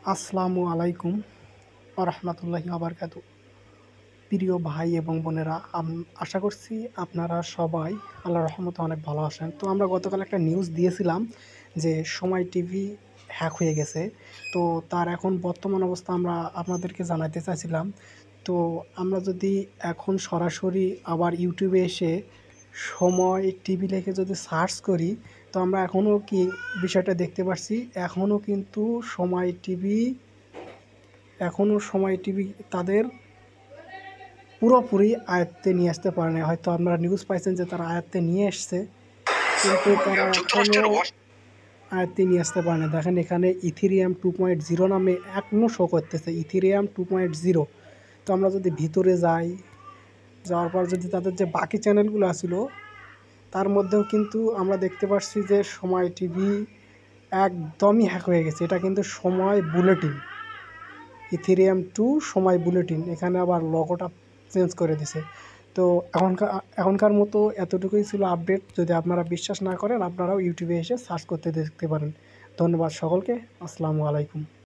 আসসালামু আলাইকুম রহমতুল্লাহি আবরকাতু। প্রিয় ভাই এবং বোনেরা, আশা করছি আপনারা সবাই আল্লাহর রহমতে অনেক ভালো আছেন। তো আমরা গতকাল একটা নিউজ দিয়েছিলাম যে সময় টিভি হ্যাক হয়ে গেছে। তো তার এখন বর্তমান অবস্থা আমরা আপনাদেরকে জানাতে চাইছিলাম। তো আমরা যদি এখন সরাসরি আবার ইউটিউবে এসে সময় টিভি লিখে যদি সার্চ করি, তো আমরা এখনও কি বিষয়টা দেখতে পাচ্ছি। এখনও সময় টিভি তাদের পুরোপুরি আয়ত্তে নিয়ে আসতে পারে না। হয়তো আপনারা নিউজ পাইছেন যে তারা আয়ত্তে নিয়ে এসছে, কিন্তু তারা এখনও আয়ত্তে নিয়ে আসতে পারে না। দেখেন, এখানে ইথেরিয়াম 2.0 নামে এখনও শো করতেছে, ইথেরিয়াম 2.0। তো আমরা যদি ভিতরে যাওয়ার পর যদি তাদের যে বাকি চ্যানেলগুলো ছিল তার মধ্যেও কিন্তু আমরা দেখতে পাচ্ছি যে সময় টিভি একদমই হ্যাক হয়ে গেছে। এটা কিন্তু সময় বুলেটিন, ইথেরিয়াম 2 সময় বুলেটিন। এখানে আবার লগোটা চেঞ্জ করে দিছে। তো এখনকার মতো এতটুকুই ছিল আপডেট। যদি আপনারা বিশ্বাস না করেন, আপনারাও ইউটিউবে এসে সার্চ করতে দেখতে পারেন। ধন্যবাদ সকলকে। আসসালামু আলাইকুম।